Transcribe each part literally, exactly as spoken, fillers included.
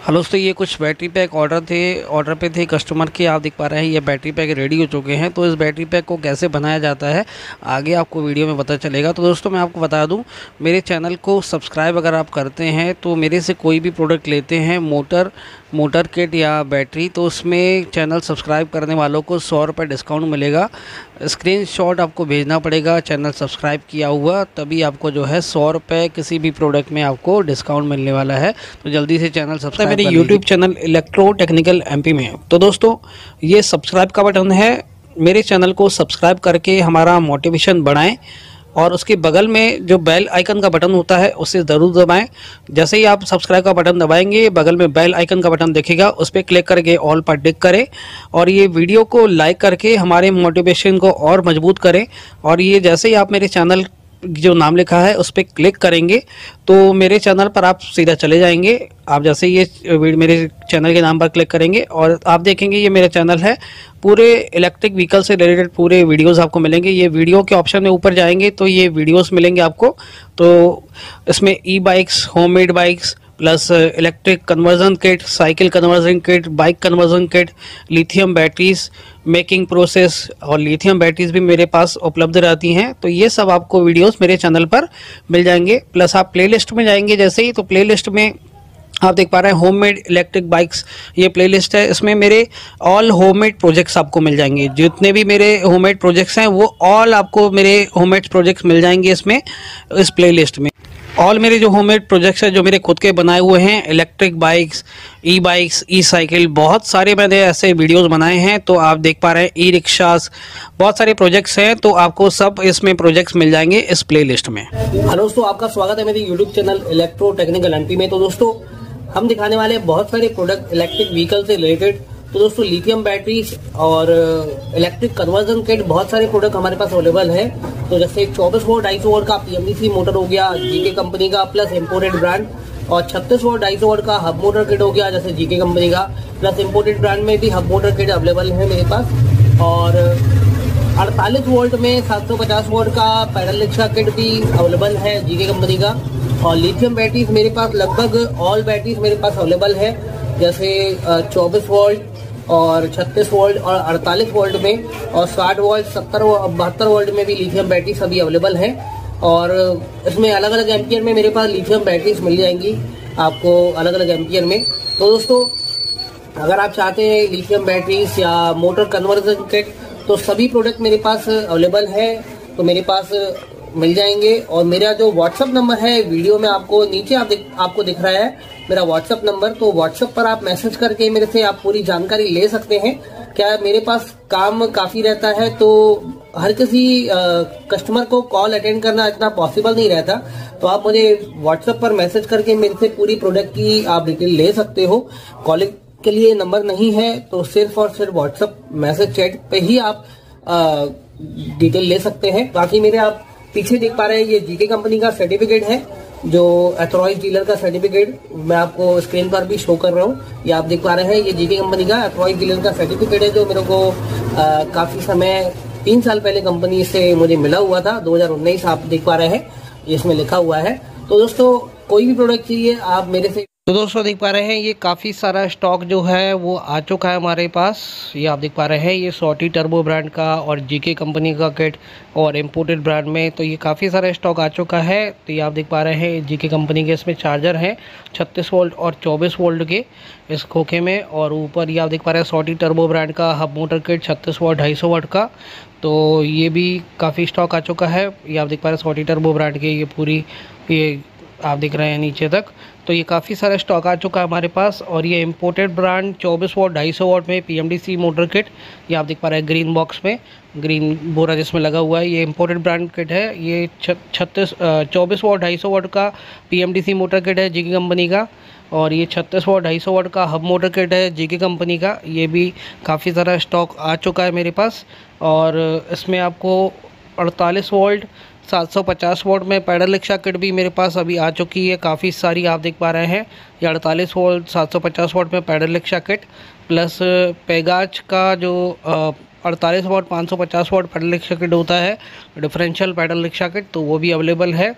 Hello दोस्तों, ये कुछ बैटरी पैक ऑर्डर थे ऑर्डर पे थे कस्टमर के। आप देख पा रहे हैं ये बैटरी पैक रेडी हो चुके हैं। तो इस बैटरी पैक को कैसे बनाया जाता है आगे आपको वीडियो में पता चलेगा। तो दोस्तों मैं आपको बता दूं, मेरे चैनल को सब्सक्राइब अगर आप करते हैं तो मेरे से कोई भी प्रोडक्ट लेते हैं, मोटर मोटर किट या बैटरी, तो उसमें चैनल सब्सक्राइब करने वालों को सौ रुपये डिस्काउंट मिलेगा। स्क्रीनशॉट आपको भेजना पड़ेगा चैनल सब्सक्राइब किया हुआ, तभी आपको जो है सौ रुपये किसी भी प्रोडक्ट में आपको डिस्काउंट मिलने वाला है। तो जल्दी से चैनल सब्सक्राइब मेरे YouTube channel electro technical MP में। तो दोस्तों ये सब्सक्राइब का बटन है, मेरे चैनल को सब्सक्राइब करके हमारा मोटिवेशन बढ़ाएं और उसके बगल में जो बेल आइकन का बटन होता है उसे ज़रूर दबाएं। जैसे ही आप सब्सक्राइब का बटन दबाएंगे बगल में बेल आइकन का बटन दिखेगा, उस पर क्लिक करके ऑल पर टिक करें और ये वीडियो को लाइक करके हमारे मोटिवेशन को और मजबूत करें। और ये जैसे ही आप मेरे चैनल जो नाम लिखा है उस पर क्लिक करेंगे तो मेरे चैनल पर आप सीधा चले जाएंगे। आप जैसे ये मेरे चैनल के नाम पर क्लिक करेंगे और आप देखेंगे ये मेरा चैनल है, पूरे इलेक्ट्रिक व्हीकल से रिलेटेड पूरे वीडियोस आपको मिलेंगे। ये वीडियो के ऑप्शन में ऊपर जाएंगे तो ये वीडियोस मिलेंगे आपको। तो इसमें e bikes, homemade bikes, plus electric conversion kit, cycle conversion kit, bike conversion kit, lithium batteries, making process और लिथियम बैटरीज भी मेरे पास उपलब्ध रहती हैं। तो ये सब आपको वीडियोस मेरे चैनल पर मिल जाएंगे। प्लस आप प्लेलिस्ट में जाएंगे जैसे ही, तो प्लेलिस्ट में आप देख पा रहे हैं होममेड इलेक्ट्रिक बाइक्स, ये प्लेलिस्ट है। इसमें मेरे ऑल होममेड प्रोजेक्ट्स आपको मिल जाएंगे। जितने भी मेरे होममेड प्रोजेक्ट्स हैं वो ऑल आपको मेरे होममेड प्रोजेक्ट्स मिल जाएंगे इसमें, इस प्लेलिस्ट में। ऑल मेरे जो होममेड प्रोजेक्ट्स हैं जो मेरे खुद के बनाए हुए हैं, electric bikes, e bikes, e cycle, बहुत सारे मैंने ऐसे वीडियोस बनाए हैं। तो आप देख पा रहे हैं ई रिक्शास, बहुत सारे प्रोजेक्ट्स हैं। तो आपको सब इसमें प्रोजेक्ट्स मिल जाएंगे इस प्लेलिस्ट में। हेलो दोस्तों, आपका स्वागत है मेरे YouTube channel electro technical MP में। तो दोस्तों हम दिखाने वाले हैं बहुत सारे प्रोडक्ट इलेक्ट्रिक व्हीकल से रिलेटेड। तो दोस्तों लिथियम बैटरीज और इलेक्ट्रिक कन्वर्जन किट, बहुत सारे प्रोडक्ट हमारे पास अवेलेबल है। तो जैसे चौबीस वोल्ट ढाई सौ वोल्ट का पीएमडीसी मोटर हो गया जीके कंपनी का, प्लस इम्पोर्टेड ब्रांड, और छत्तीस वोल्ट ढाई सौ वोल्ट का हब मोटर किट हो गया जैसे जीके कंपनी का, प्लस इम्पोर्टेड ब्रांड में भी हब मोटर किट अवेलेबल है मेरे पास। और अड़तालीस वोल्ट में सात सौ पचास वोल्ट का पैडल रिक्शा किट भी अवेलेबल है जीके कंपनी का। और लिथियम बैटरीज मेरे पास लगभग ऑल बैटरीज मेरे पास अवेलेबल है, जैसे चौबीस वोल्ट और छत्तीस वोल्ट और अड़तालीस वोल्ट में, और साठ वोल्ट, सत्तर बहत्तर वोल्ट में भी लिथियम बैटरी सभी अवेलेबल है। और इसमें अलग अलग एम्पियर में मेरे पास लिथियम बैटरीज मिल जाएंगी आपको, अलग अलग एम्पियर में। तो दोस्तों अगर आप चाहते हैं लिथियम बैटरीज या मोटर कन्वर्जन किट, तो सभी प्रोडक्ट मेरे पास अवेलेबल है, तो मेरे पास मिल जाएंगे। और मेरा जो व्हाट्सअप नंबर है वीडियो में आपको नीचे आप दिख, आपको दिख रहा है मेरा व्हाट्सअप नंबर। तो व्हाट्सअप पर आप मैसेज करके मेरे से आप पूरी जानकारी ले सकते हैं। क्या मेरे पास काम काफी रहता है तो हर किसी आ, कस्टमर को कॉल अटेंड करना इतना पॉसिबल नहीं रहता, तो आप मुझे व्हाट्सएप पर मैसेज करके मेरे से पूरी प्रोडक्ट की आप डिटेल ले सकते हो। कॉलिंग के लिए नंबर नहीं है, तो सिर्फ और सिर्फ व्हाट्सएप मैसेज चैट पे ही आप आ, डिटेल ले सकते हैं। बाकी मेरे आप पीछे देख पा रहे हैं ये जीके कंपनी का सर्टिफिकेट है, जो अथॉराइज्ड डीलर का सर्टिफिकेट मैं आपको स्क्रीन पर भी शो कर रहा हूँ। ये आप देख पा रहे हैं ये जीके कंपनी का अथॉराइज्ड डीलर का सर्टिफिकेट है, जो मेरे को आ, काफी समय तीन साल पहले कंपनी से मुझे मिला हुआ था, दो हज़ार उन्नीस आप देख पा रहे हैं इसमें लिखा हुआ है। तो दोस्तों कोई भी प्रोडक्ट चाहिए आप मेरे से। तो दोस्तों देख पा रहे हैं ये काफ़ी सारा स्टॉक जो है वो आ चुका है हमारे पास। ये आप देख पा रहे हैं ये सॉटी टर्बो ब्रांड का और जीके कंपनी का किट और इम्पोर्टेड ब्रांड में, तो ये काफ़ी सारा स्टॉक आ चुका है। तो ये आप देख पा रहे हैं जीके कंपनी के इसमें चार्जर हैं छत्तीस वोल्ट और चौबीस वोल्ट के इस खोखे में। और ऊपर ये आप देख पा रहे हैं सॉटी टर्बो ब्रांड का हब मोटर किट छत्तीस वोल्ट ढाई सौ वोल्ट का, तो ये भी काफ़ी स्टॉक आ चुका है। ये आप देख पा रहे हैं सॉटी टर्बो ब्रांड के, ये पूरी ये आप देख रहे हैं नीचे तक। तो ये काफ़ी सारा स्टॉक आ चुका है हमारे पास। और ये इम्पोर्टेड ब्रांड चौबीस वोल्ट ढाई सौ वोल्ट में पीएमडीसी मोटर किट, ये आप देख पा रहे हैं ग्रीन बॉक्स में, ग्रीन बोरा जिसमें लगा हुआ है, ये इम्पोर्टेड ब्रांड किट है। ये छत्तीस चौबीस वोल्ट ढाई सौ वोल्ट का पीएमडीसी मोटर किट है जीके कंपनी का। और ये छत्तीस वोल्ट ढाई सौ वोल्ट का हब मोटर किट है जीके कंपनी का। ये भी काफ़ी सारा स्टॉक आ चुका है मेरे पास। और इसमें आपको अड़तालीस वोल्ट सात सौ पचास वोल्ट में पैडल रिक्शा किट भी मेरे पास अभी आ चुकी है, काफ़ी सारी आप देख पा रहे हैं। ये अड़तालीस वोल्ट सात सौ पचास वोल्ट में पैडल रिक्शा किट, प्लस पेगाज का जो अड़तालीस वोल्ट पाँच सौ पचास वोल्ट पैडल रिक्शा किट होता है, डिफरेंशियल पैडल रिक्शा किट, तो वो भी अवेलेबल है।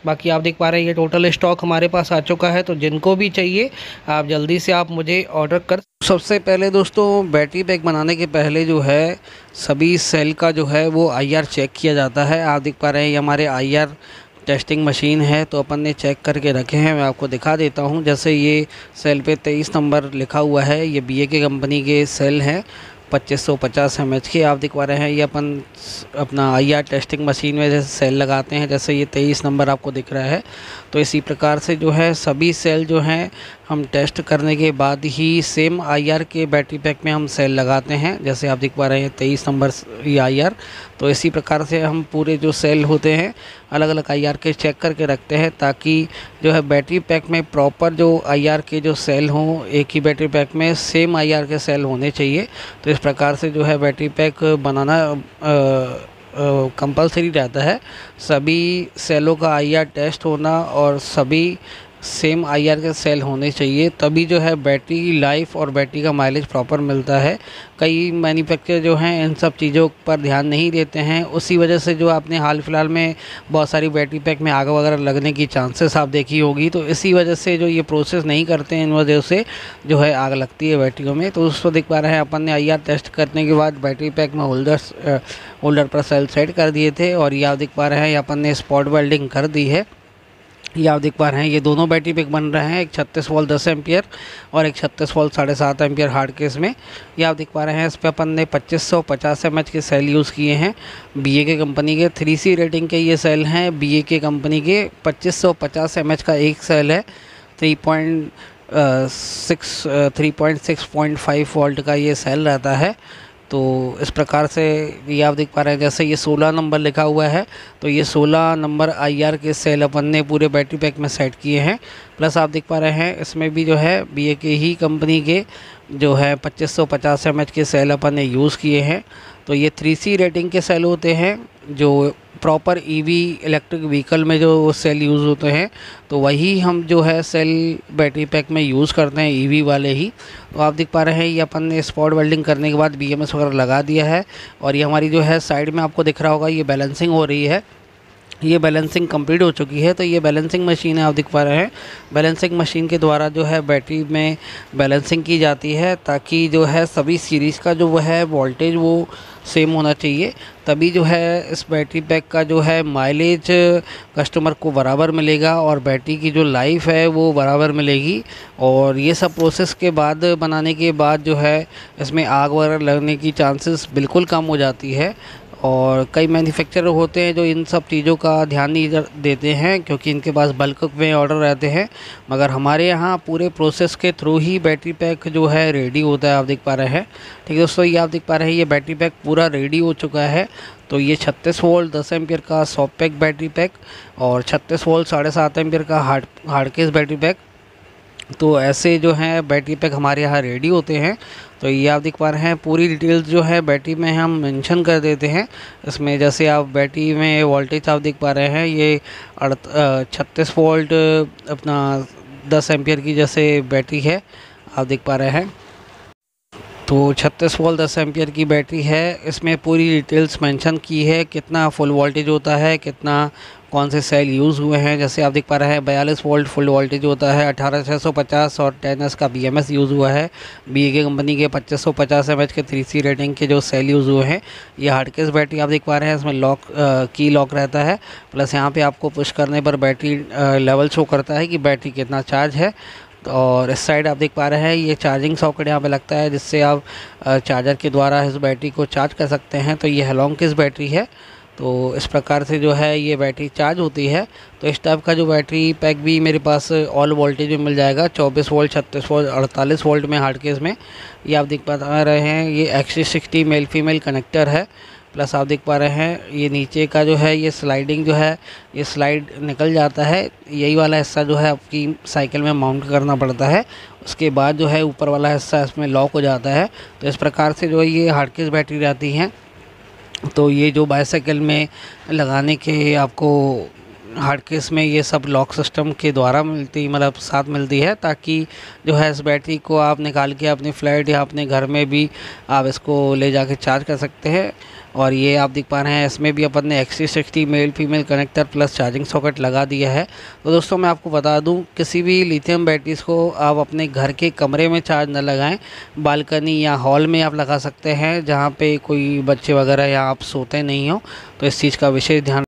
बाकी आप देख पा रहे हैं ये टोटल स्टॉक हमारे पास आ चुका है, तो जिनको भी चाहिए आप जल्दी से आप मुझे ऑर्डर कर। सबसे पहले दोस्तों बैटरी पैक बनाने के पहले जो है सभी सेल का जो है वो आई आर चेक किया जाता है। आप देख पा रहे हैं ये हमारे आई आर टेस्टिंग मशीन है, तो अपन ने चेक करके रखे हैं। मैं आपको दिखा देता हूं। जैसे ये सेल पे तेईस नंबर लिखा हुआ है, ये बी ए के कंपनी के सेल हैं पच्चीस सौ पचास एम एच के। आप दिख पा रहे हैं ये अपन अपना आई आर टेस्टिंग मशीन में जैसे सेल लगाते हैं, जैसे ये तेईस नंबर आपको दिख रहा है, तो इसी प्रकार से जो है सभी सेल जो हैं हम टेस्ट करने के बाद ही सेम आई आर के बैटरी पैक में हम सेल लगाते हैं। जैसे आप देख पा रहे हैं तेईस नंबर ये आई आर, तो इसी प्रकार से हम पूरे जो सेल होते हैं अलग अलग आई आर के चेक करके रखते हैं, ताकि जो है बैटरी पैक में प्रॉपर जो आई आर के जो सेल हों, एक ही बैटरी पैक में सेम आई आर के सेल होने चाहिए। तो इस प्रकार से जो है बैटरी पैक बनाना कंपलसरी रहता है। सभी सेलों का आई आर टेस्ट होना और सभी सेम आई आर के सेल होने चाहिए, तभी जो है बैटरी लाइफ और बैटरी का माइलेज प्रॉपर मिलता है। कई मैन्युफैक्चरर जो हैं इन सब चीज़ों पर ध्यान नहीं देते हैं, उसी वजह से जो आपने हाल फिलहाल में बहुत सारी बैटरी पैक में आग वगैरह लगने की चांसेस आप देखी होगी। तो इसी वजह से जो ये प्रोसेस नहीं करते हैं इन वजह से जो है आग लगती है बैटरियों में। तो उसको देख पा रहे हैं अपन ने आई आर टेस्ट करने के बाद बैटरी पैक में होल्डर्स होल्डर पर सेल सेट कर दिए थे, और ये आप देख पा रहे हैं अपन ने स्पॉट वेल्डिंग कर दी है। ये आप देख पा रहे हैं ये दोनों बैटरी पैक बन रहे हैं, एक छत्तीस वोल्ट दस एम्पियर और एक छत्तीस वोल्ट साढ़े सात एम्पियर हार्ड केस में। ये आप देख पा रहे हैं इस पर अपन ने पच्चीस सौ पचास एम एच के सेल यूज़ किए हैं। बी ए के कंपनी के थ्री सी रेटिंग के ये सेल हैं। बी ए के कंपनी के पच्चीस सौ पचास एम एच का एक सेल है, three point six three point six point five volt का ये सेल रहता है। तो इस प्रकार से ये आप देख पा रहे हैं जैसे ये सोलह नंबर लिखा हुआ है, तो ये सोलह नंबर आई आर के सेल अपन ने पूरे बैटरी पैक में सेट किए हैं। प्लस आप देख पा रहे हैं इसमें भी जो है बी ए के ही कंपनी के जो है पच्चीस सौ पचास एम एच के सेल अपन ने यूज़ किए हैं। तो ये थ्री सी रेटिंग के सेल होते हैं, जो प्रॉपर ईवी इलेक्ट्रिक व्हीकल में जो सेल यूज़ होते हैं, तो वही हम जो है सेल बैटरी पैक में यूज़ करते हैं, ईवी वाले ही। तो आप देख पा रहे हैं ये अपन ने स्पॉट वेल्डिंग करने के बाद बी एम एस वगैरह लगा दिया है, और ये हमारी जो है साइड में आपको दिख रहा होगा ये बैलेंसिंग हो रही है। ये बैलेंसिंग कंप्लीट हो चुकी है। तो ये बैलेंसिंग मशीन है, आप देख पा रहे हैं बैलेंसिंग मशीन के द्वारा जो है बैटरी में बैलेंसिंग की जाती है, ताकि जो है सभी सीरीज़ का जो वो है वोल्टेज वो सेम होना चाहिए, तभी जो है इस बैटरी पैक का जो है माइलेज कस्टमर को बराबर मिलेगा और बैटरी की जो लाइफ है वो बराबर मिलेगी। और ये सब प्रोसेस के बाद बनाने के बाद जो है इसमें आग वगैरह लगने की चांसेस बिल्कुल कम हो जाती है। और कई मैन्युफैक्चरर होते हैं जो इन सब चीज़ों का ध्यान नहीं देते हैं, क्योंकि इनके पास बल्क में ऑर्डर रहते हैं, मगर हमारे यहाँ पूरे प्रोसेस के थ्रू ही बैटरी पैक जो है रेडी होता है। आप देख पा रहे हैं, ठीक है दोस्तों, ये आप देख पा रहे हैं ये बैटरी पैक पूरा रेडी हो चुका है। तो ये छत्तीस वोल्ट दस एम्पियर का सॉफ्ट पैक बैटरी पैक और छत्तीस वोल्ट साढ़े सात एम्पियर का hard hard case battery pack, तो ऐसे जो हैं बैटरी पैक हमारे यहाँ रेडी होते हैं। तो ये आप देख पा रहे हैं पूरी डिटेल्स जो है बैटरी में हम मेंशन कर देते हैं इसमें। जैसे आप बैटरी में वोल्टेज आप देख पा रहे हैं ये छत्तीस वोल्ट अपना दस एम्पियर की जैसे बैटरी है, आप देख पा रहे हैं। तो छत्तीस वोल्ट दस एम्पियर की बैटरी है, इसमें पूरी डिटेल्स मेंशन की है, कितना फुल वोल्टेज होता है, कितना कौन से सेल यूज़ हुए हैं। जैसे आप देख पा रहे हैं बयालीस वोल्ट फुल वोल्टेज होता है, अठारह छः सौ पचास और टेन एस का बी एम एस यूज़ हुआ है। बी ए के कंपनी के पच्चीस सौ पचास एम एच के थ्री सी रेटिंग के जो सेल यूज़ हुए हैं। ये हार्ड केस बैटरी आप देख पा रहे हैं, इसमें लॉक की लॉक रहता है, प्लस यहाँ पे आपको पुश करने पर बैटरी लेवल शो करता है कि बैटरी कितना चार्ज है। और इस साइड आप देख पा रहे हैं ये चार्जिंग सॉकेट यहाँ पे लगता है, जिससे आप चार्जर के द्वारा इस बैटरी को चार्ज कर सकते हैं। तो ये हेलोंग किस बैटरी है, तो इस प्रकार से जो है ये बैटरी चार्ज होती है। तो इस टाइप का जो बैटरी पैक भी मेरे पास ऑल वोल्टेज में मिल जाएगा, चौबीस वोल्ट, छत्तीस वोल्ट, अड़तालीस वोल्ट में हार्ड केस में। ये आप देख पा रहे हैं ये axis sixty male female connector है। प्लस आप देख पा रहे हैं ये नीचे का जो है ये स्लाइडिंग जो है ये स्लाइड निकल जाता है, यही वाला हिस्सा जो है आपकी साइकिल में माउंट करना पड़ता है, उसके बाद जो है ऊपर वाला हिस्सा इसमें लॉक हो जाता है। तो इस प्रकार से जो है ये हार्ड केस बैटरी रहती हैं। तो ये जो बाईसाइकिल में लगाने के आपको हार्ड केस में ये सब लॉक सिस्टम के द्वारा मिलती मतलब साथ मिलती है, ताकि जो है इस बैटरी को आप निकाल के अपने फ्लैट या अपने घर में भी आप इसको ले जाके चार्ज कर सकते हैं। और ये आप देख पा रहे हैं इसमें भी अपन ने X three sixty male female connector plus charging socket लगा दिया है। तो दोस्तों मैं आपको बता दूं, किसी भी लिथियम बैटरीज़ को आप अपने घर के कमरे में चार्ज न लगाएं, बालकनी या हॉल में आप लगा सकते हैं जहां पे कोई बच्चे वगैरह या आप सोते नहीं हो। तो इस चीज़ का विशेष ध्यान